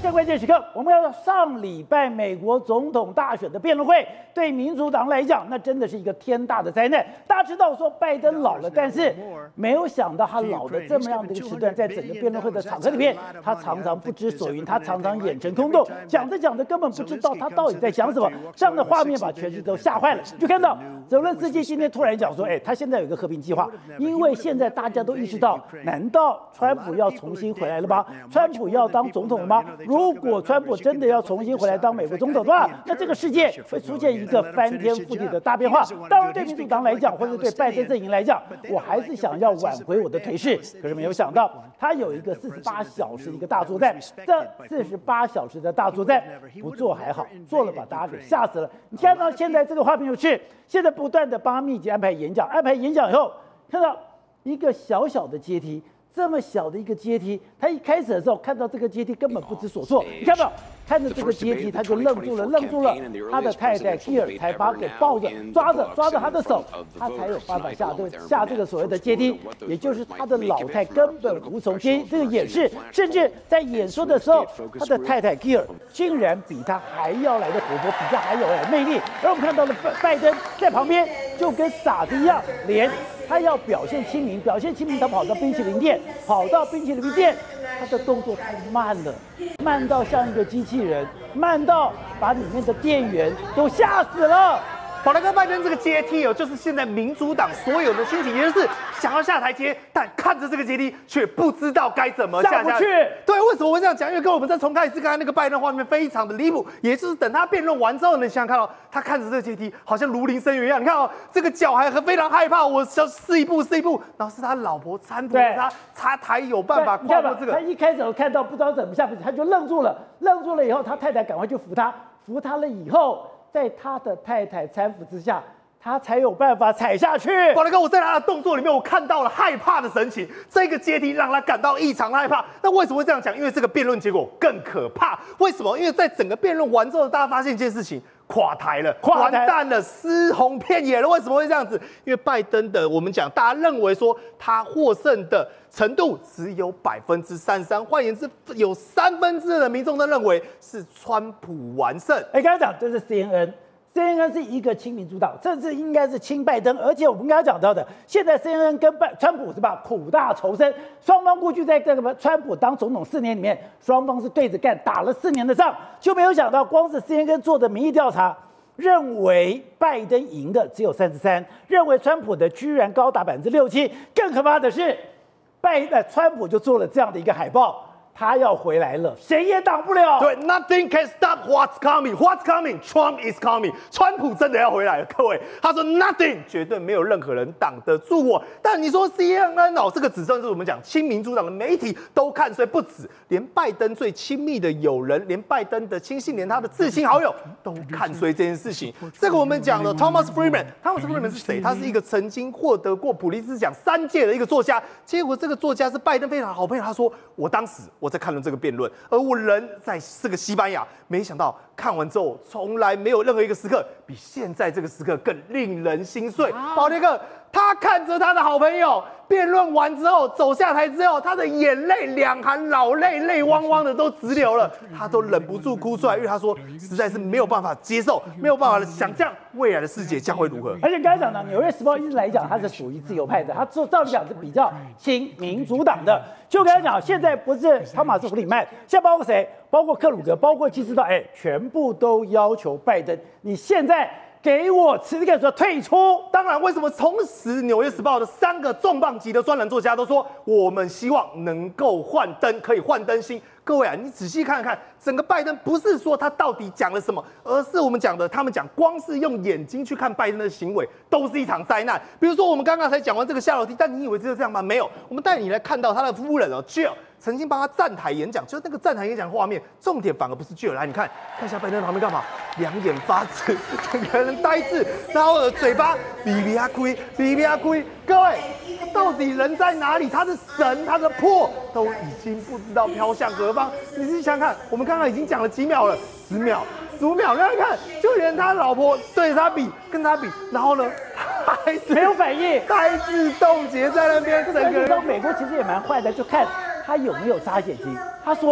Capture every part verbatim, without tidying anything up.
这关键时刻，我们要上礼拜美国总统大选的辩论会，对民主党来讲，那真的是一个天大的灾难。大家知道说拜登老了，但是没有想到他老的这么样的一个时段，在整个辩论会的场合里面，他常常不知所云，他常常眼神空洞，讲着讲着根本不知道他到底在讲什么。这样的画面把全世界都吓坏了。就看到泽伦斯基今天突然讲说，哎，他现在有一个和平计划，因为现在大家都意识到，难道川普要重新回来了吗？川普要当总统了吗？如果川普真的要重新回来当美国总统的话，那这个世界会出现一个翻天覆地的大变化。当然，对民主党来讲，或者对拜登阵营来讲，我还是想要挽回我的颓势。可是没有想到，他有一个四十八小时的一个大作战。这四十八小时的大作战，不做还好，做了把大家给吓死了。你看到现在这个画面就是，现在不断的帮他密集安排演讲，安排演讲以后，看到一个小小的阶梯。这么小的一个阶梯，他一开始的时候看到这个阶梯根本不知所措，你看到没有？看着这个阶梯他就愣住了，愣住了。他的太太基尔才把他给抱着，抓着抓着他的手，他才有办法下这下这个所谓的阶梯，也就是他的老太根本无从接这个演示，甚至在演说的时候，他的太太基尔竟然比他还要来的活泼，比他还有来魅力。而我们看到了拜拜登在旁边就跟傻子一样，连。他要表现亲民，表现亲民，他跑到冰淇淋店，跑到冰淇淋店，他的动作太慢了，慢到像一个机器人，慢到把里面的店员都吓死了。 宝莱哥，拜登这个阶梯哦，就是现在民主党所有的心情，也就是想要下台阶，但看着这个阶梯却不知道该怎么下下去。 对，为什么我会这样讲？因为跟我们再重看一次刚才那个拜登画面非常的离谱，也就是等他辩论完之后呢，你想想看到、哦、他看着这个阶梯，好像如临深渊一样。你看哦，这个脚还很非常害怕，我要试一步试一步，然后是他老婆搀扶他，他才有办法跨过这个。 他一开始看到不知道怎么下去，他就愣住了，愣住了以后，他太太赶快就扶他，扶他了以后。在他的太太搀扶之下，他才有办法踩下去。 宝莱哥，我在他的动作里面，我看到了害怕的神情。这个阶梯让他感到异常害怕。那为什么会这样讲？因为这个辩论结果更可怕。为什么？因为在整个辩论完之后，大家发现一件事情。垮台了，完蛋了，尸横遍野了。为什么会这样子？因为拜登的，我们讲，大家认为说他获胜的程度只有百分之三十三，换言之，有三分之二的民众都认为是川普完胜。 哎，刚才讲这是 C N N。C N N 是一个亲民主党，这次应该是亲拜登，而且我们刚刚讲到的，现在 C N N 跟拜川普是吧苦大仇深，双方过去在这个川普当总统四年里面，双方是对着干，打了四年的仗，就没有想到光是 C N N 做的民意调查，认为拜登赢的只有三十三，认为川普的居然高达百分之六七，更可怕的是，拜呃川普就做了这样的一个海报。他要回来了，谁也挡不了。 对 ，Nothing can stop what's coming. What's coming? Trump is coming. 川普真的要回来了，各位。他说 Nothing， 绝对没有任何人挡得住我。但你说 C N N 哦，这个只算是我们讲亲民主党的媒体都看衰，不止，连拜登最亲密的友人，连拜登的亲信，连他的至亲好友都看衰这件事情。这个我们讲了 ，Thomas Friedman。Thomas Friedman 是谁？他是一个曾经获得过普利兹奖三届的一个作家。结果这个作家是拜登非常好朋友。他说，我当时。我在看了这个辩论，而我人在这个西班牙，没想到看完之后，从来没有任何一个时刻比现在这个时刻更令人心碎。宝莱哥，他看着他的好朋友辩论完之后走下台之后，他的眼泪两行老泪，泪汪汪的都直流了，他都忍不住哭出来，因为他说实在是没有办法接受，没有办法想象未来的世界将会如何。 而且刚才讲的《纽约时报》一直来讲，他是属于自由派的，他做照理讲是比较亲民主党的。就刚才讲，现在不是汤马斯·弗里曼，现在包括谁？包括克鲁格，包括基斯道，哎，全部都要求拜登，你现在。给我辞这个说退出。 当然，为什么同时《纽约时报》的三个重磅级的专栏作家都说，我们希望能够换灯，可以换灯芯。各位啊，你仔细看看，整个拜登不是说他到底讲了什么，而是我们讲的，他们讲光是用眼睛去看拜登的行为，都是一场灾难。比如说，我们刚刚才讲完这个下楼梯，但你以为只有这样吗？没有，我们带你来看到他的夫人哦 ，Jill 曾经帮他站台演讲，就是那个站台演讲画面，重点反而不是 Jill， 来，你看看一下拜登旁边干嘛？两眼发直，整个人呆滞，然后嘴巴比比阿亏，比比阿亏。各位，他到底人在哪里？他的神，他的魄都已经不知道飘向何方。你自己想想看，我们刚刚已经讲了几秒了，十秒、十五秒，让你看，就连他老婆对着他比，跟他比，然后呢，他还是没有反应， 呆滞冻结在那边，整个人。 到美国其实也蛮坏的，就看他有没有眨眼睛。他说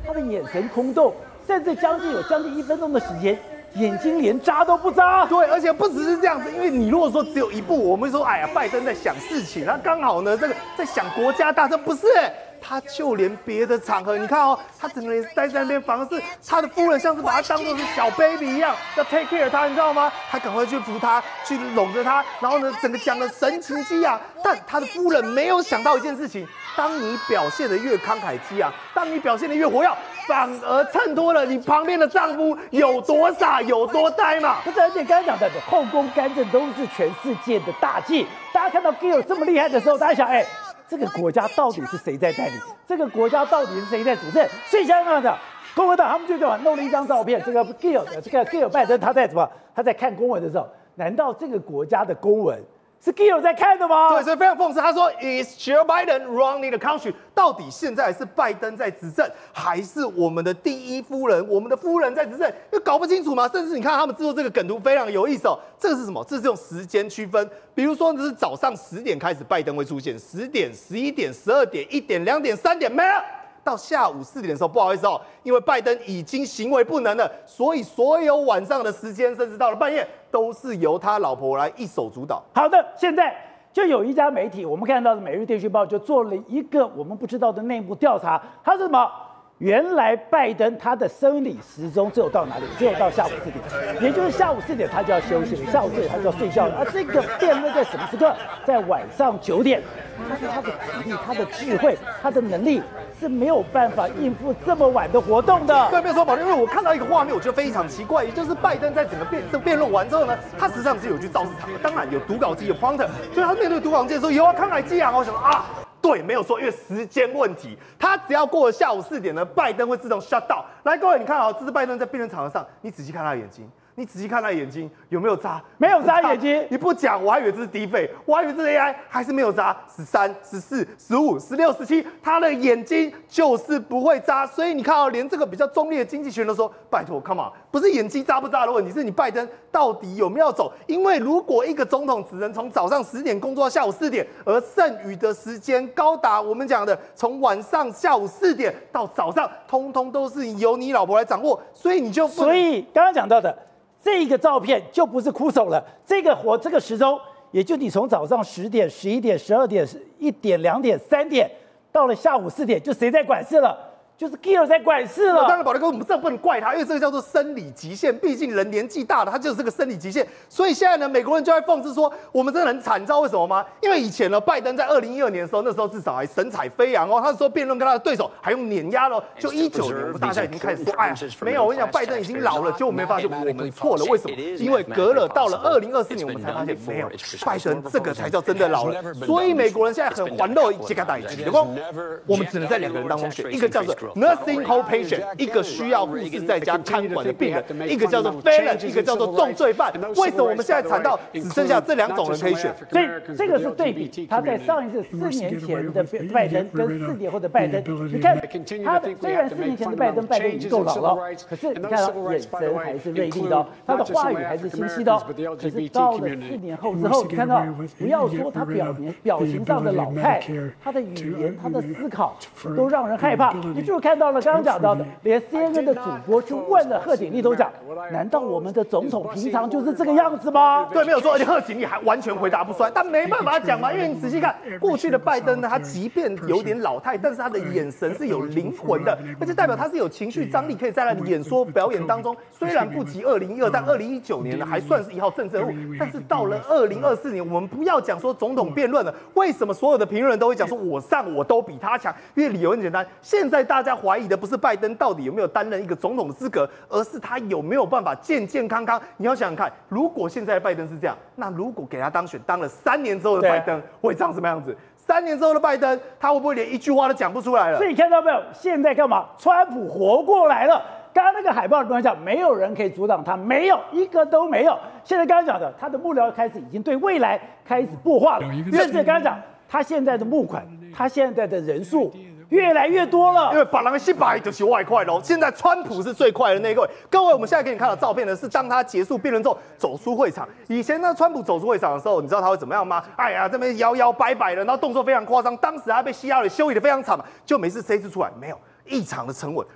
他的眼神空洞，甚至将近有将近一分钟的时间。眼睛连眨都不眨， 对，而且不只是这样子，因为你如果说只有一步，我们说，哎呀，拜登在想事情，他刚好呢，这个在想国家大事，不是、欸，他就连别的场合，你看哦，他整个人待在那边，反而是他的夫人像是把他当作是小 baby 一样，要 take care 他，你知道吗？他赶快去扶他，去拢着他，然后呢，整个讲的神情激昂，但他的夫人没有想到一件事情，当你表现的越慷慨激昂，当你表现的越活跃。反而衬托了你旁边的丈夫有多傻有多呆嘛。 不是，而且刚刚讲的后宫干政都是全世界的大忌。大家看到 Gill 这么厉害的时候，大家想，哎，这个国家到底是谁在带领？这个国家到底是谁在主政？所以像这样的共和党他们就在弄了一张照片，这个 Gill 这个 Gill 拜登他在什么？他在看公文的时候，难道这个国家的公文？是 Gill 在看的吗？ 对，所以非常讽刺。他说 ，Is Joe Biden running the country？ 到底现在是拜登在执政，还是我们的第一夫人、我们的夫人在执政？又搞不清楚嘛。甚至你看他们制作这个梗图非常有意思哦。这个是什么？这是用时间区分。比如说，这是早上十点开始，拜登会出现；十点、十一点、十二点、一点、两点、三点没了。到下午四点的时候，不好意思哦，因为拜登已经行为不能了，所以所有晚上的时间，甚至到了半夜，都是由他老婆来一手主导。 好的，现在就有一家媒体，我们看到的《每日电讯报》就做了一个我们不知道的内部调查，它是什么？原来拜登他的生理时钟只有到哪里？只有到下午四点，也就是下午四点他就要休息了，下午四点他就要睡觉了。而这个辩论在什么时刻？在晚上九点。他说他的体力、他的智慧、他的能力是没有办法应付这么晚的活动的。 对，没有说保证，因为我看到一个画面，我觉得非常奇怪，也就是拜登在整个辩这辩论完之后呢，他实际上是有去造势场合，当然有读稿机、有 prompter， 所以他面对读稿机的时候，有啊慷慨激昂，我想说啊。对，没有错，因为时间问题，他只要过了下午四点呢，拜登会自动 shut down。来，各位，你看啊，这是拜登在辩论场合上，你仔细看他的眼睛，你仔细看他的眼睛有没有眨？ 没有眨眼睛。 你不讲，我还以为这是低费，我还以为这是 A I， 还是没有眨。十三、十四、十五、十六、十七，他的眼睛就是不会眨。所以你看啊，连这个比较中立的经济学人都说，拜托 ，come on， 不是眼睛眨不眨的问题，是你拜登到底有没有走？因为如果一个总统只能从早上十点工作到下午四点，而剩余的时间高达我们讲的从晚上下午四点到早上，通通都是由你老婆来掌握，所以你就所以刚刚讲到的。这个照片就不是哭手了，这个活这个时钟，也就你从早上十点、十一点、十二点、一点、两点、三点，到了下午四点，就谁在管事了？就是 Gill 在管事了。 当然，宝德哥，我们这不能怪他，因为这个叫做生理极限，毕竟人年纪大了，他就是这个生理极限。所以现在呢，美国人就在讽刺说，我们真的很惨，你知道为什么吗？因为以前呢，拜登在二零一二年的时候，那时候至少还神采飞扬哦，他说辩论跟他的对手还用碾压了。就一九年，我们大家已经开始说，哎呀，没有，我跟你讲，拜登已经老了，结果我们发现我们错了，为什么？因为隔了到了二零二四年，我们才发现没有，拜登这个才叫真的老了。所以美国人现在很欢乐，这个代际，结果我们只能在两个人当中选，一个叫做 nursing home patient， 一个需要护士在家看管的病人，一个叫做 felon， 一个叫做重罪犯。为什么我们现在谈到只剩下这两种人可以选？ 所以这个是对比，他在上一次四年前的拜登跟四年后的拜登，你看他虽然四年前的拜登拜登已经够老了，可是你看他眼神还是锐利的哦，他的话语还是清晰的哦。可是到了四年后之后，你看到不要说他表面表情上的老态，他的语言、他的思考都让人害怕。你就看到了刚刚讲到的，连 C N N 的主播去问了贺锦丽都讲，难道我们的总统平常就是这个样子吗？ 对，没有错，而且贺锦丽还完全回答不出来，但没办法讲嘛，因为你仔细看过去的拜登呢，他即便有点老态，但是他的眼神是有灵魂的，而且代表他是有情绪张力，可以在他的演说表演当中，虽然不及二零一二，但二零一九年呢还算是一号政治人物，但是到了二零二四年，我们不要讲说总统辩论了，为什么所有的评论人都会讲说我上我都比他强？因为理由很简单，现在大家怀疑的不是拜登到底有没有担任一个总统的资格，而是他有没有办法健健康康。你要想想看，如果现在的拜登是这样，那如果给他当选，当了三年之后的拜登会长什么样子？三年之后的拜登，他会不会连一句话都讲不出来了？ 所以看到没有？现在干嘛？川普活过来了。刚刚那个海报的东西讲，没有人可以阻挡他，没有一个都没有。现在刚刚讲的，他的幕僚开始已经对未来开始擘画了，甚至刚刚讲他现在的募款，他现在的人数越来越多了， 因为把人一百就是外快喽。现在川普是最快的那个。各位，我们现在给你看到照片的是当他结束辩论之后走出会场。以前呢，川普走出会场的时候，你知道他会怎么样吗？哎呀，这边摇摇摆摆的，然后动作非常夸张。当时他被希拉里修理的非常惨嘛，就没事这一次出来没有异常的沉稳，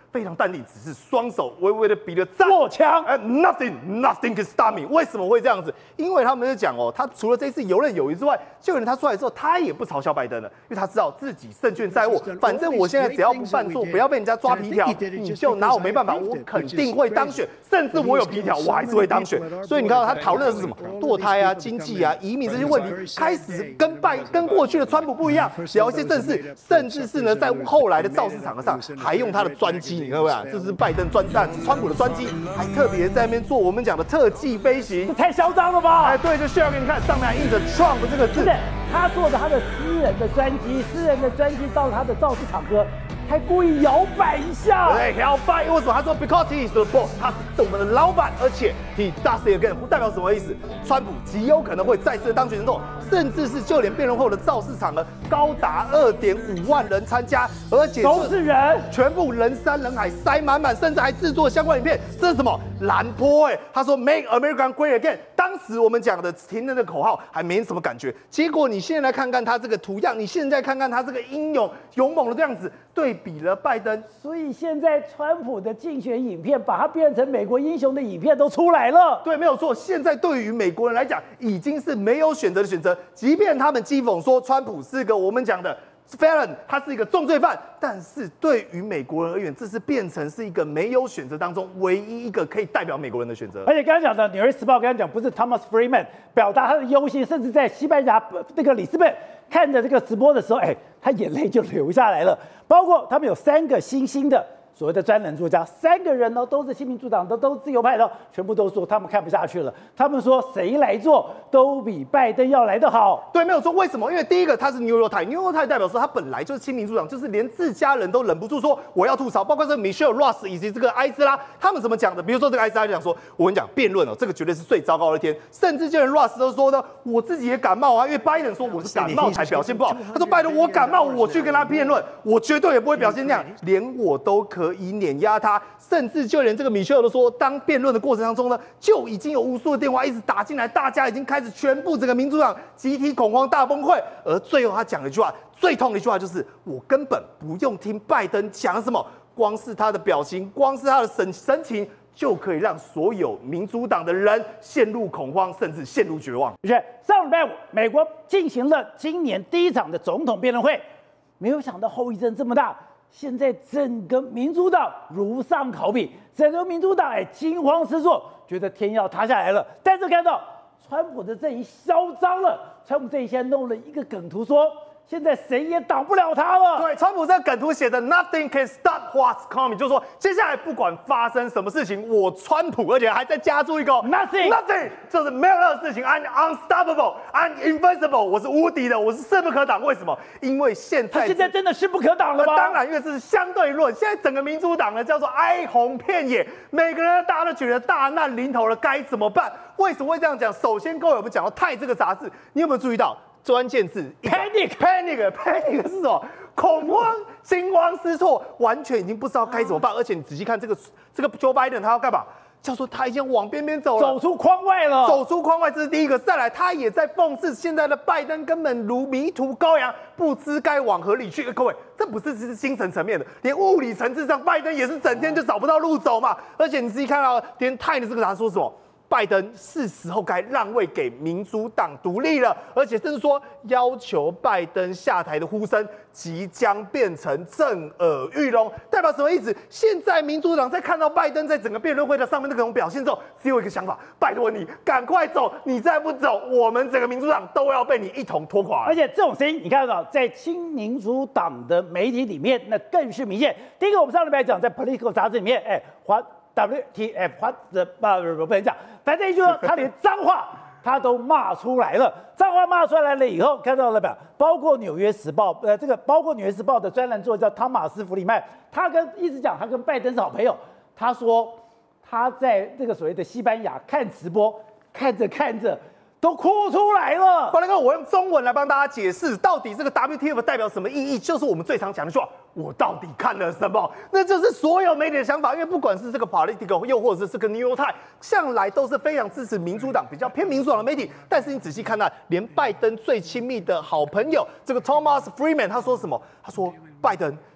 非常淡定，只是双手微微的比了赞。 握枪， 哎 ，nothing nothing can stop me。为什么会这样子？因为他们就讲哦，他除了这次游刃有余之外，就连他出来之后，他也不嘲笑拜登了，因为他知道自己胜券在握。反正我现在只要不犯错，不要被人家抓皮条，你就拿我没办法，我肯定会当选，甚至我有皮条，我还是会当选。所以你看到他讨论的是什么？堕胎啊、经济啊、移民这些问题，开始跟拜跟过去的川普不一样，聊一些正事，甚至是呢，在后来的造势场合上，还用他的专机，你看没有？这是拜登专战，川普的专机，还特别在那边做我们讲的特技飞行， 这太嚣张了吧？ 哎，对，就炫耀给你看，上面还印着 Trump 这个字。 他坐着他的私人的专机，私人的专机到他的造势场合，还故意摇摆一下。 对，摇摆，为什么？他说 Because he is the boss， 他是我们的老板，而且 he does it again， 代表什么意思？川普极有可能会再次当选总统，甚至是就连辩论后的造势场合高达二点五万人参加，而且都是人， 全部人山人海，塞满满，甚至还制作相关影片。这是什么？蓝波哎，他说 Make America Great Again。当时我们讲的停那个口号还没什么感觉，结果你现在来看看他这个图样，你现在看看他这个英勇勇猛的这样子，对比了拜登。 所以现在川普的竞选影片，把它变成美国英雄的影片都出来了。 对，没有错。现在对于美国人来讲，已经是没有选择的选择。即便他们讥讽说川普是个我们讲的felon， 他是一个重罪犯，但是对于美国人而言，这是变成是一个没有选择当中唯一一个可以代表美国人的选择。 而且刚刚讲的《纽约时报》刚刚讲，不是 Thomas Friedman 表达他的忧心，甚至在西班牙那个里斯本看着这个直播的时候，哎，他眼泪就流下来了。包括他们有三个新兴的所谓的专栏作家，三个人呢都是新民主党的，都是自由派的，全部都说他们看不下去了。他们说谁来做都比拜登要来得好。 对，没有错。为什么？因为第一个他是 New York Times，New York Times 代表说他本来就是亲民主党，就是连自家人都忍不住说我要吐槽，包括这个 Michelle Ross 以及这个埃兹拉，他们怎么讲的？比如说这个埃兹拉就讲说，我跟你讲辩论哦，这个绝对是最糟糕的一天，甚至就连 Ross 都说呢，我自己也感冒啊，因为拜登说我是感冒才表现不好，他说拜登我感冒我去跟他辩论，我绝对也不会表现那样，连我都可以碾压他。甚至就连这个米歇尔都说，当辩论的过程当中呢，就已经有无数的电话一直打进来，大家已经开始全部整个民主党集体恐慌大崩溃。而最后他讲了一句话，最痛的一句话就是：我根本不用听拜登讲什么，光是他的表情，光是他的神神情，就可以让所有民主党的人陷入恐慌，甚至陷入绝望。 而且上礼拜五，美国进行了今年第一场的总统辩论会，没有想到后遗症这么大。现在整个民主党如丧考妣，整个民主党哎惊慌失措，觉得天要塌下来了。但是看到川普的阵营嚣张了，川普这一下弄了一个梗图说，现在谁也挡不了他了。 对，川普这个梗图写的 Nothing can stop what's coming， 就是说接下来不管发生什么事情，我川普，而且还再加注一个 Nothing Nothing， 就是没有任何事情 ，I'm unstoppable，I'm invincible， 我是无敌的，我是势不可挡。为什么？因为现在他现在真的势不可挡了吗？ 当然，因为这是相对论。现在整个民主党呢叫做哀鸿遍野，每个人大家都觉得大难临头了，该怎么办？为什么会这样讲？首先，各位我们讲到《泰》这个杂志，你有没有注意到？关键字 panic panic panic 是什么？恐慌、惊慌失措，完全已经不知道该怎么办。而且你仔细看这个这个 Joe Biden， 他要干嘛？叫做他已经往边边走了， 走出框外了， 走出框外，这是第一个。再来，他也在讽刺现在的拜登根本如迷途羔羊，不知该往何里去。各位，这不是只是精神层面的，连物理层次上，拜登也是整天就找不到路走嘛。而且你仔细看到，连《泰》的这个杂志说什么？拜登是时候该让位给民主党独立了，而且甚至说要求拜登下台的呼声即将变成震耳欲聋，代表什么意思？现在民主党在看到拜登在整个辩论会的上面那种表现之后，只有一个想法：拜托你赶快走，你再不走，我们整个民主党都要被你一同拖垮。 而且这种声音，你看到在亲民主党的媒体里面，那更是明显。第一个，我们上礼拜讲在 Politico 杂志里面，哎，华 W T F 华的不不不能讲，反正就是他连脏话他都骂出来了。脏话骂出来了以后，看到了没有？包括《纽约时报》呃，这个包括《纽约时报》的专栏作家汤马斯·弗里曼，他跟一直讲他跟拜登是好朋友。他说他在这个所谓的西班牙看直播，看着看着都哭出来了。 关大哥，我用中文来帮大家解释，到底这个 W T F 代表什么意义？就是我们最常讲的说，我到底看了什么？那就是所有媒体的想法。因为不管是这个 Politico， 又或者是这个 New York Times， 向来都是非常支持民主党、比较偏民主党的媒体。但是你仔细看到，连拜登最亲密的好朋友这个 Thomas Friedman， 他说什么？他说拜登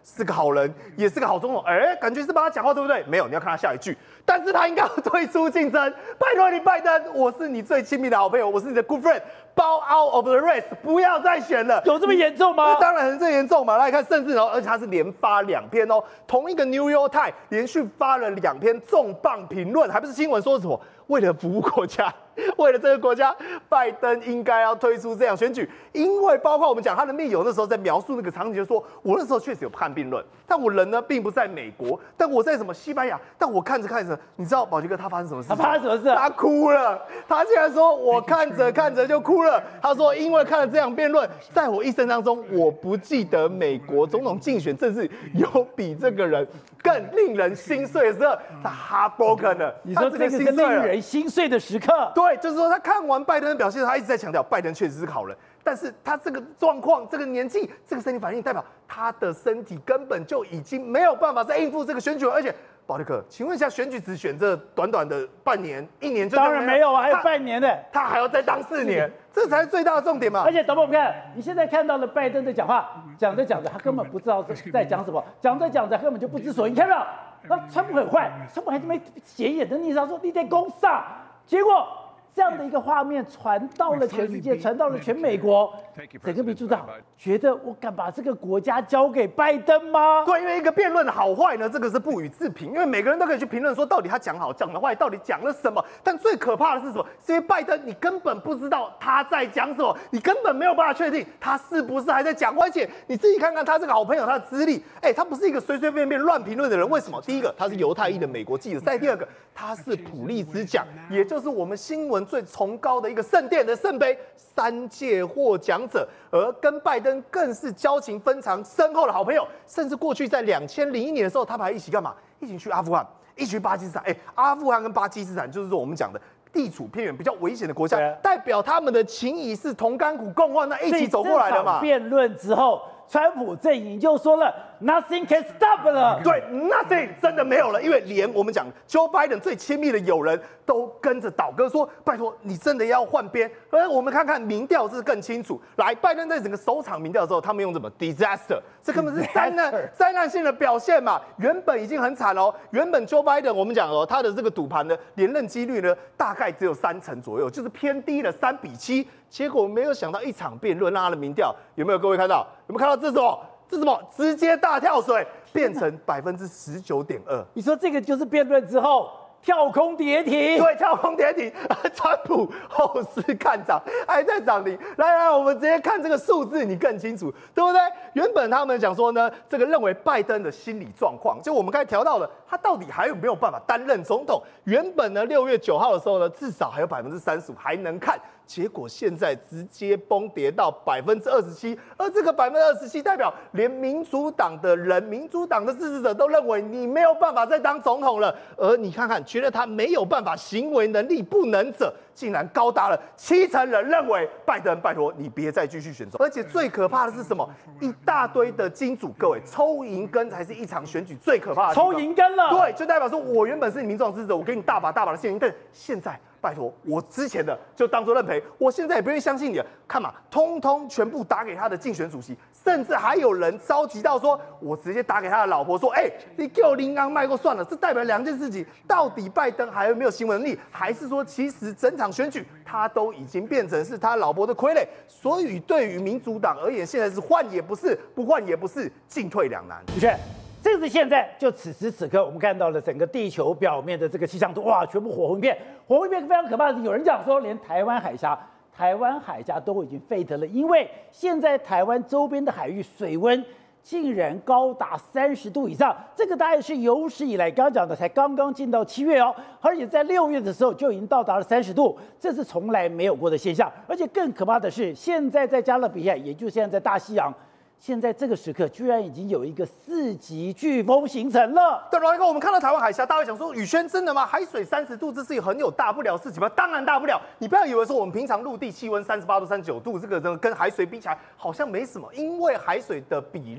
是个好人，也是个好总统，哎，感觉是帮他讲话，对不对？没有，你要看他下一句，但是他应该要退出竞争。拜托你，拜登，我是你最亲密的好朋友，我是你的 good friend。Bow out of the race， 不要再选了。 有这么严重吗？ 当然很这严重嘛。来看，甚至哦，而且他是连发两篇哦，同一个 New York Times 连续发了两篇重磅评论，还不是新闻说什么？为了服务国家，为了这个国家，拜登应该要推出这样选举。因为包括我们讲他的密友那时候在描述那个场景，就说我那时候确实有看辩论，但我人呢并不在美国，但我在什么西班牙，但我看着看着，你知道宝杰哥他发生什么事情？ 他发生什么事？ 他哭了。他竟然说我看着看着就哭了。他说因为看了这样辩论，在我一生当中，我不记得美国总统竞选政治有比这个人更令人心碎的时候，他 heartbroken 了。 你说这个是令人心碎的时刻？ 对，就是说他看完拜登的表现，他一直在强调拜登确实是好人，但是他这个状况、这个年纪、这个身体反应，代表他的身体根本就已经没有办法再应付这个选举了。而且，宝利克，请问一下，选举只选这短短的半年、一年就？ 当然没有啊，还有半年呢， 他还要再当四年，这才是最大的重点嘛。 而且，等我们看，你现在看到了拜登的讲话，讲着讲着，他根本不知道在讲什么，讲着讲着根本就不知所以。你看到？那川普很坏，川普还这么显眼的逆上说你得攻上，结果这样的一个画面传到了全世界，传到了全美国，整个民主党觉得我敢把这个国家交给拜登吗？ 对，因为一个辩论的好坏呢，这个是不予置评，因为每个人都可以去评论说到底他讲好讲的坏，到底讲了什么。但最可怕的是什么？是因为拜登你根本不知道他在讲什么，你根本没有办法确定他是不是还在讲。而且你自己看看他这个好朋友他的资历，哎，他不是一个随随便便乱评论的人。为什么？第一个，他是犹太裔的美国记者；再第二个，他是普利兹奖，也就是我们新闻最崇高的一个圣殿的圣杯，三届获奖者，而跟拜登更是交情非常深厚的好朋友，甚至过去在两千零一年的时候，他们还一起干嘛？一起去阿富汗，一起去巴基斯坦。哎，阿富汗跟巴基斯坦就是说我们讲的地处偏远、比较危险的国家，代表他们的情谊是同甘苦共患难，一起走过来的嘛。 辩论之后，川普阵营就说了 ，Nothing can stop 了。 对 ，Nothing 真的没有了，因为连我们讲 Joe Biden 最亲密的友人都跟着倒戈说，拜托你真的要换边。而我们看看民调，这是更清楚。来，拜登在整个首场民调的时候，他们用什么 disaster， 这根本是灾难灾难性的表现嘛。原本已经很惨哦，原本 Joe Biden 我们讲哦，他的这个赌盘的连任几率呢，大概只有三成左右，就是偏低了三比七。结果没有想到一场辩论，让他的民调有没有各位看到？有没有看到这是什么？这是什么？直接大跳水，变成百分之十九点二。 你说这个就是辩论之后跳空跌停？ 对，跳空跌停。川普后市看涨，还在涨停。来来，我们直接看这个数字，你更清楚，对不对？原本他们讲说呢，这个认为拜登的心理状况，就我们刚才调到了，他到底还有没有办法担任总统？原本呢，六月九号的时候呢，至少还有百分之三十五还能看。结果现在直接崩跌到百分之二十七，而这个百分之二十七代表连民主党的人、民主党的支持者都认为你没有办法再当总统了。而你看看，觉得他没有办法、行为能力不能者，竟然高达了七成人认为拜登，拜托你别再继续选总统。而且最可怕的是什么？一大堆的金主，各位抽银根才是一场选举最可怕的。 抽银根了， 对，就代表说我原本是民主党支持者，我给你大把大把的现金，但现在。拜托，我之前的就当作认赔，我现在也不愿意相信你了。看嘛，通通全部打给他的竞选主席，甚至还有人着急到说，我直接打给他的老婆说，哎、欸，你给我林刚卖过算了。这代表两件事情：到底拜登还有没有新闻能力，还是说其实整场选举他都已经变成是他老婆的傀儡？所以对于民主党而言，现在是换也不是，不换也不是，进退两难。 的确。这个是现在，就此时此刻，我们看到了整个地球表面的这个气象图，哇，全部火红一片，火红一片非常可怕的是，有人讲说，连台湾海峡、台湾海峡都已经沸腾了，因为现在台湾周边的海域水温竟然高达三十度以上，这个大概是有史以来刚刚讲的，才刚刚进到七月哦，而且在六月的时候就已经到达了三十度，这是从来没有过的现象。而且更可怕的是，现在在加勒比海，也就是现在在大西洋。现在这个时刻，居然已经有一个四级飓风形成了。 对，然后我们看到台湾海峡，大家会想说，宇轩真的吗？海水三十度，这是很有大不了的事情吗？当然大不了。你不要以为说我们平常陆地气温三十八度、三十九度，这个跟海水比起来好像没什么，因为海水的比热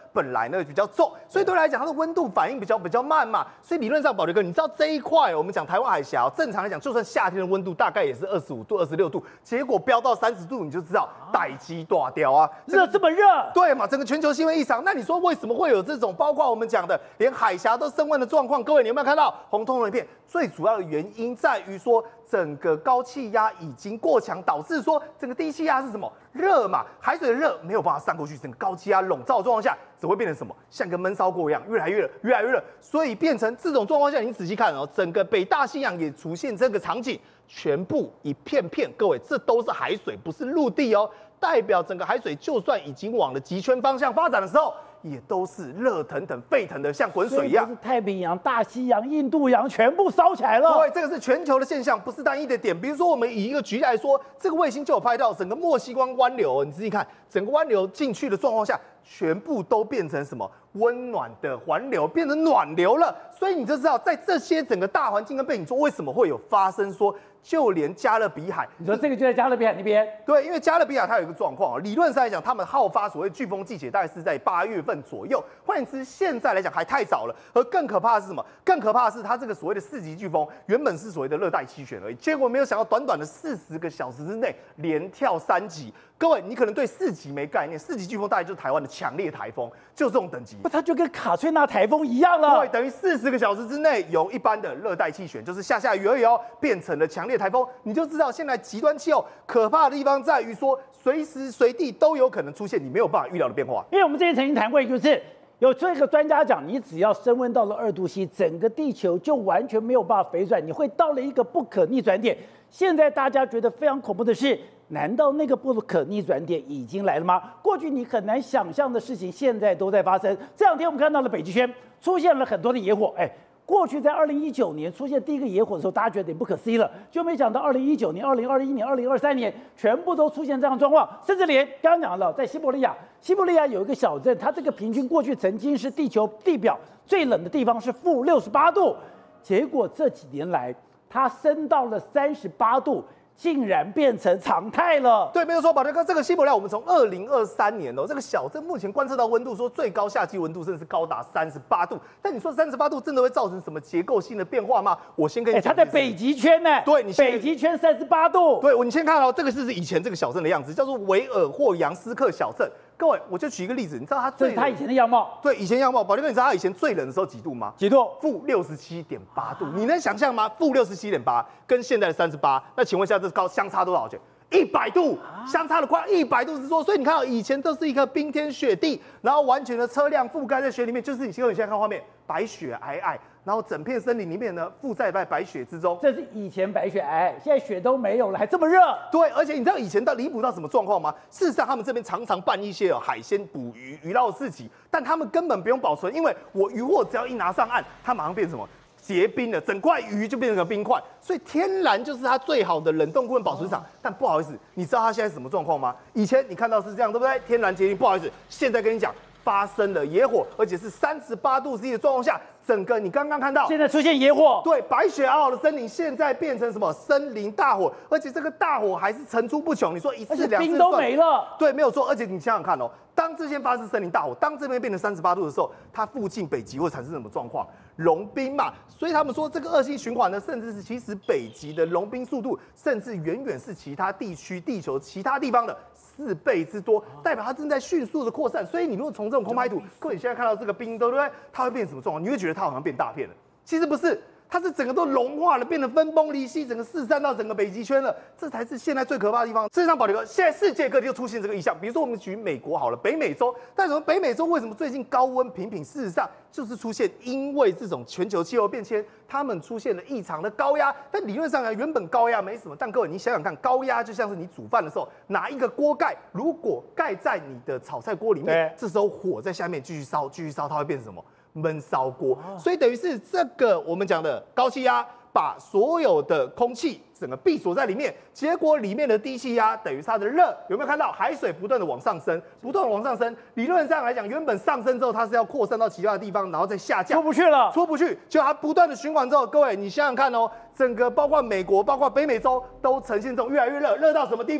本来呢比较重，所以对来讲它的温度反应比较比较慢嘛，所以理论上宝杰哥，你知道这一块我们讲台湾海峡，正常来讲就算夏天的温度大概也是二十五度、二十六度，结果飙到三十度，你就知道待机大掉啊， 热这么热， 对嘛？整个全球气温异常，那你说为什么会有这种包括我们讲的连海峡都升温的状况？各位你有没有看到红彤彤的一片？最主要的原因在于说，整个高气压已经过强，导致说整个低气压是什么热嘛？海水的热没有办法散过去，整个高气压笼罩的状况下，只会变成什么？像个闷烧锅一样，越来越热，越来越热。所以变成这种状况下，你仔细看哦，整个北大西洋也出现这个场景，全部一片片。各位，这都是海水，不是陆地哦。代表整个海水，就算已经往了极圈方向发展的时候，也都是热腾腾、沸腾的，像滚水一样。 是太平洋、大西洋、印度洋全部烧起来了。 对，这个是全球的现象，不是单一的点。比如说，我们以一个举例来说，这个卫星就有拍到整个墨西哥湾流，你仔细看，整个湾流进去的状况下，全部都变成什么？温暖的环流，变成暖流了。所以你就知道，在这些整个大环境跟背景中，为什么会有发生说？就连加勒比海， 你说这个就在加勒比海那边， 对，因为加勒比海它有一个状况，理论上来讲，他们好发所谓飓风季节大概是在八月份左右。换言之，现在来讲还太早了。而更可怕的是什么？更可怕的是它这个所谓的四级飓风，原本是所谓的热带气旋而已，结果没有想到短短的四十个小时之内连跳三级。各位，你可能对四级没概念，四级飓风大概就是台湾的强烈台风，就这种等级。 不，它就跟卡翠娜台风一样了。 对，等于四十个小时之内，由一般的热带气旋，就是下下雨而已哦，变成了强烈台风，你就知道现在极端气候可怕的地方在于说，随时随地都有可能出现你没有办法预料的变化。 因为我们之前曾经谈过，就是有这个专家讲，你只要升温到了二度 C， 整个地球就完全没有办法回转，你会到了一个不可逆转点。现在大家觉得非常恐怖的是，难道那个不可逆转点已经来了吗？过去你很难想象的事情，现在都在发生。这两天我们看到了北极圈出现了很多的野火，哎。过去在二零一九年出现第一个野火的时候，大家觉得有点不可思议了，就没想到二零一九年、二零二一年、二零二三年全部都出现这样的状况，甚至连刚刚讲了，在西伯利亚，西伯利亚有一个小镇，它这个平均过去曾经是地球地表最冷的地方是负六十八度，结果这几年来它升到了三十八度。竟然变成常态了。 对，没有错，宝杰哥，这个西伯利亚，我们从二零二三年哦，这个小镇目前观测到温度，说最高夏季温度甚至是高达三十八度。但你说三十八度真的会造成什么结构性的变化吗？我先跟你讲， 它在北极圈呢。 对，你北极圈三十八度。 对，你先看到这个是以前这个小镇的样子，叫做维尔霍扬斯克小镇。各位，我就举一个例子，你知道它最这是它以前的样貌。 对，以前样貌，宝杰哥，你知道它以前最冷的时候几度吗？ 几度？ 负六十七点八度，你能想象吗？负六十七点八跟现在的三十八，那请问一下，这高相差多少钱？一百度，相差了快一百度之多。所以你看到以前都是一颗冰天雪地，然后完全的车辆覆盖在雪里面，就是你现在看画面，白雪皑皑。然后整片森林里面呢，覆盖在白雪之中。 这是以前白雪皑皑，现在雪都没有了，还这么热。 对，而且你知道以前到离谱到什么状况吗？事实上，他们这边常常办一些海鲜捕鱼、鱼捞市集，但他们根本不用保存，因为我渔获只要一拿上岸，它马上变成什么？结冰了，整块鱼就变成个冰块，所以天然就是它最好的冷冻库跟保存场。但不好意思，你知道它现在什么状况吗？以前你看到是这样，对不对？天然结冰，不好意思，现在跟你讲。发生了野火，而且是三十八度 C 的状况下，整个你刚刚看到， 现在出现野火， 对，白雪皑皑的森林现在变成什么？森林大火，而且这个大火还是层出不穷。你说一次两次， 冰都没了， 对，没有错。而且你想想看哦，当这些发生森林大火，当这边变成三十八度的时候，它附近北极会产生什么状况？融冰嘛，所以他们说这个恶性循环呢，甚至是其实北极的融冰速度，甚至远远是其他地区、地球其他地方的四倍之多，代表它正在迅速的扩散。所以你如果从这种空拍图，各位你现在看到这个冰，对不对？它会变成什么状况？你会觉得它好像变大片了，其实不是。它是整个都融化了，变得分崩离析，整个四散到整个北极圈了，这才是现在最可怕的地方。事实上，宝杰哥，现在世界各地就出现这个异象，比如说我们举美国好了，北美洲，但是北美洲为什么最近高温频频？事实上就是出现因为这种全球气候变迁，他们出现了异常的高压。但理论上呢，原本高压没什么，但各位你想想看，高压就像是你煮饭的时候拿一个锅盖，如果盖在你的炒菜锅里面，这时候火在下面继续烧，继续烧，它会变成什么？闷烧锅，所以等于是这个我们讲的高气压把所有的空气整个闭锁在里面，结果里面的低气压等于它的热有没有看到海水不断的往上升，不断的往上升？理论上来讲，原本上升之后它是要扩散到其他的地方，然后再下降， 出不去了， 出不去，就它不断的循环之后，各位你想想看哦，整个包括美国、包括北美洲都呈现这种越来越热，热到什么地步？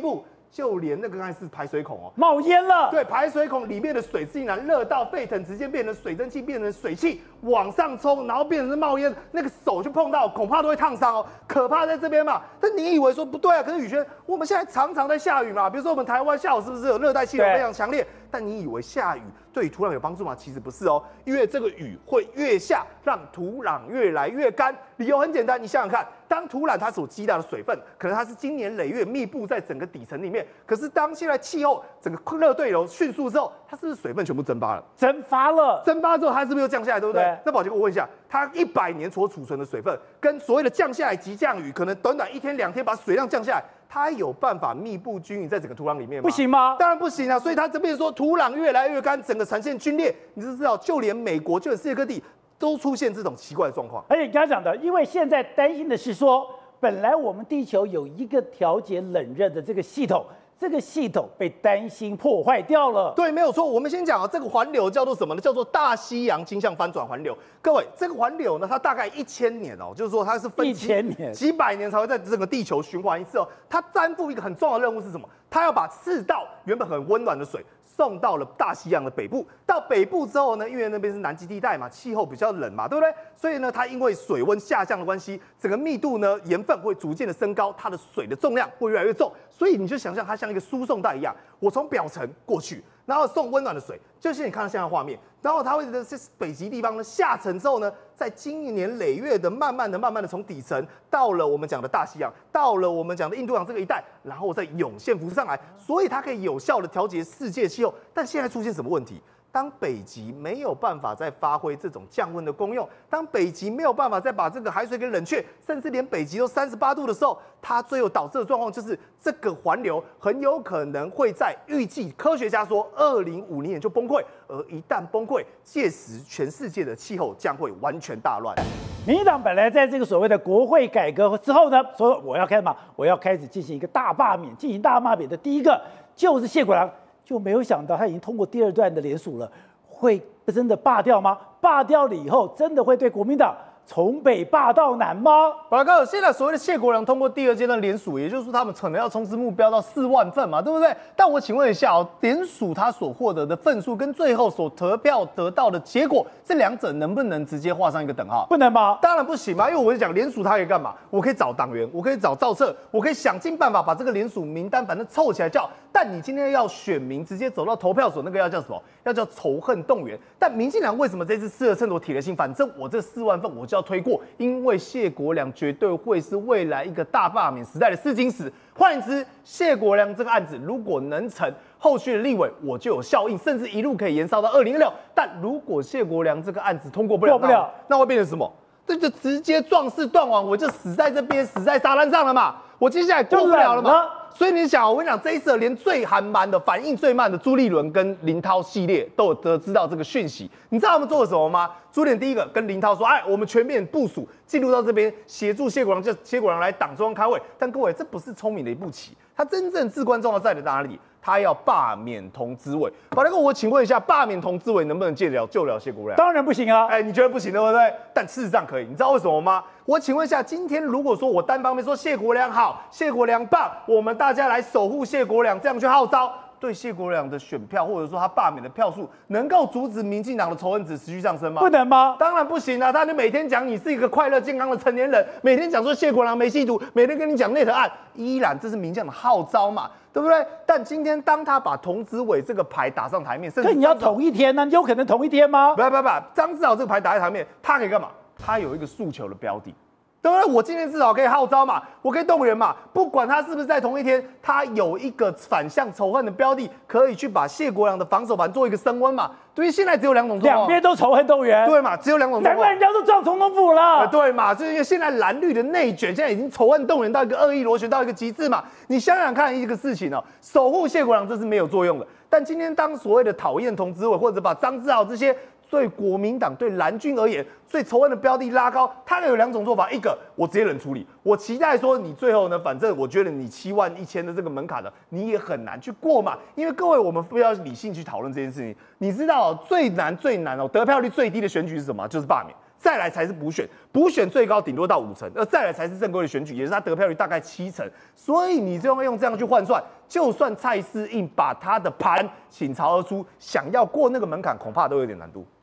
就连那个刚才是排水孔哦， 冒烟了。 对，排水孔里面的水竟然热到沸腾，直接变成水蒸气，变成水汽往上冲，然后变成是冒烟，那个手去碰到，恐怕都会烫伤哦。可怕在这边嘛。但你以为说不对啊？可是宇轩，我们现在常常在下雨嘛，比如说我们台湾下午是不是有热带气流非常强烈？但你以为下雨对土壤有帮助吗？其实不是哦，因为这个雨会越下，让土壤越来越干。理由很简单，你想想看，当土壤它所积大的水分，可能它是经年累月密布在整个底层里面。可是当现在气候整个热对流迅速之后，它是不是水分全部蒸发了？ 蒸发了， 蒸发之后它是不是又降下来，对不对？ 对那宝杰哥，我问一下，它一百年所储存的水分，跟所谓的降下来急降雨，可能短短一天两天把水量降下来，它有办法密布均匀在整个土壤里面吗？ 不行吗？ 当然不行啊！所以它这边说土壤越来越干，整个呈现龟裂，你就知道，就连美国，就连世界各地都出现这种奇怪的状况。 而且你刚刚讲的，因为现在担心的是说，本来我们地球有一个调节冷热的这个系统，这个系统被担心破坏掉了。 对，没有错。我们先讲啊，这个环流叫做什么呢？叫做大西洋倾向翻转环流。各位，这个环流呢，它大概一千年哦，就是说它是分一千年、 几百年才会在整个地球循环一次哦。它担负一个很重要的任务是什么？它要把赤道原本很温暖的水送到了大西洋的北部。到北部之后呢，因为那边是南极地带嘛，气候比较冷嘛，对不对？所以呢，它因为水温下降的关系，整个密度呢，盐分会逐渐的升高，它的水的重量会越来越重。所以你就想象它像一个输送带一样，我从表层过去，然后送温暖的水，就是你看到现在的画面，然后它会在北极地方呢下沉之后呢，在经年累月的慢慢的、慢慢的从底层到了我们讲的大西洋，到了我们讲的印度洋这个一带，然后再涌现浮上来，所以它可以有效的调节世界气候。但现在出现什么问题？当北极没有办法再发挥这种降温的功用，当北极没有办法再把这个海水给冷却，甚至连北极都三十八度的时候，它最后导致的状况就是这个环流很有可能会在预计科学家说二零五零年就崩溃，而一旦崩溃，届时全世界的气候将会完全大乱。 民进党本来在这个所谓的国会改革之后呢，说我要开嘛，我要开始进行一个大罢免，进行大罢免的第一个就是谢国良。就没有想到他已经通过第二段的联署了，会真的罢掉吗？罢掉了以后，真的会对国民党从北罢到南吗？ 宝哥，现在所谓的谢国良通过第二阶段联署，也就是说他们可能要冲刺目标到四万份嘛，对不对？但我请问一下哦，联署他所获得的份数跟最后所投票得到的结果，这两者能不能直接画上一个等号？ 不能吗？ 当然不行嘛，因为我就讲联署它可以干嘛？我可以找党员，我可以找造册，我可以想尽办法把这个联署名单反正凑起来叫。但你今天要选民直接走到投票所，那个要叫什么？要叫仇恨动员。但民进党为什么这次吃了秤砣铁了心？反正我这四万份我就要推过，因为谢国良绝对会是未来一个大罢免时代的试金石。换言之，谢国良这个案子如果能成，后续的立委我就有效应，甚至一路可以延烧到二零二六。但如果谢国良这个案子通过不了， 过不了， 那会变成什么？这就直接壮士断腕，我就死在这边，死在沙滩上了嘛。我接下来过不了了嘛。所以你想，我跟你讲，这一次连最寒蛮的、反应最慢的朱立伦跟林涛系列都有得知到这个讯息。你知道他们做了什么吗？朱立伦第一个跟林涛说：“哎，我们全面部署进入到这边，协助谢国良，叫谢国良来党中央开会。”但各位，这不是聪明的一步棋，他真正至关重要在的哪里？他要罢免童姿伟。宝大哥，我请问一下，罢免童姿伟能不能救了救了谢国良？ 当然不行啊！ 哎，你觉得不行对不对？但事实上可以，你知道为什么吗？我请问一下，今天如果说我单方面说谢国良好，谢国良棒，我们大家来守护谢国良，这样去号召，对谢国良的选票或者说他罢免的票数，能够阻止民进党的仇恨值持续上升吗？ 不能吗？ 当然不行啊！他就每天讲你是一个快乐健康的成年人，每天讲说谢国良没吸毒，每天跟你讲内特案，依然这是民进党的号召嘛，对不对？但今天当他把童子伟这个牌打上台面，甚至可你要同一天呢、啊？你有可能同一天吗？ 不不不，张志豪这个牌打在台面，他可以干嘛？他有一个诉求的标的。对不对？我今天至少可以号召嘛，我可以动员嘛，不管他是不是在同一天，他有一个反向仇恨的标的，可以去把谢国良的防守盘做一个升温嘛。对于现在只有两种状况， 两边都仇恨动员， 对嘛？只有两种状况， 难怪人家都撞总统府了。 对嘛？就是因为现在蓝绿的内卷，现在已经仇恨动员到一个恶意螺旋到一个极致嘛。你想想看一个事情哦，守护谢国良这是没有作用的，但今天当所谓的讨厌童子伟或者把张志豪这些。对国民党、对蓝军而言，最仇恨的标的拉高，它有两种做法：一个我直接冷处理，我期待说你最后呢，反正我觉得你七万一千的这个门槛呢，你也很难去过嘛。因为各位，我们不要理性去讨论这件事情。你知道最难最难哦，得票率最低的选举是什么？就是罢免。 再来才是补选，补选最高顶多到五成，而再来才是正规的选举，也是他得票率大概七成。所以你就要用这样去换算，就算蔡适应把他的盘倾巢而出，想要过那个门槛，恐怕都有点难度。